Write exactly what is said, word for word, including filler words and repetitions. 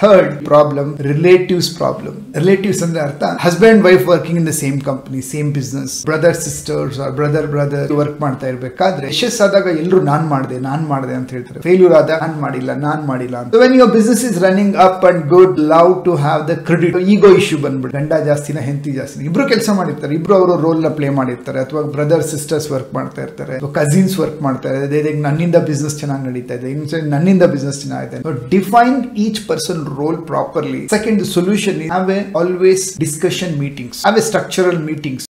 Third problem, relatives problem. Relatives ಅಂದ್ರೆ ಅರ್ಥ husband wife working in the same company, same business, brother sisters brother brother work ಮಾಡ್ತಾ ಇರ್ಬೇಕಾದ್ರೆ ಯಶಸ್ಸಾದಾಗ ಎಲ್ಲರೂ ನಾನ್ ಮಾಡಿದೆ ನಾನ್ ಮಾಡಿದೆ ಅಂತ ಹೇಳ್ತಾರೆ. ಫೇಲ್ಯೂರ್ ಆದ ನಾನ್ ಮಾಡಿಲ್ಲ ನಾನ್ ಮಾಡಿಲ್ಲ ಅಂತ. When your business is running up and good, love to have the credit. Ego issue ಬಂದ್ಬಿಟ್ಟು ಗಂಡ ಜಾಸ್ತಿನ ಹೆಂಡತಿ ಜಾಸ್ತಿನ, ಇಬ್ರು ಕೆಲಸ ಮಾಡಿರ್ತಾರೆ, ಇಬ್ರು ಅವರು ರೋಲ್ ನ ಪ್ಲೇ ಮಾಡಿರ್ತಾರೆ, ಅಥವಾ ಬ್ರದರ್ ಸಿಸ್ಟರ್ಸ್ ವರ್ಕ್ ಮಾಡ್ತಾ ಇರ್ತಾರೆ, ಕಸಿನ್ಸ್ ವರ್ಕ್ ಮಾಡ್ತಾ ಇದ್ದಾರೆ. ನನ್ನಿಂದ ಬಿಸ್ನೆಸ್ ಚೆನ್ನಾಗಿ ನಡೀತಾ ಇದೆ, ನನ್ನಿಂದ ಬಿಸ್ನೆಸ್ ಚೆನ್ನಾಗಿದೆ. Define each person role properly. Second, the solution is have a always discussion meetings, have a structural meetings.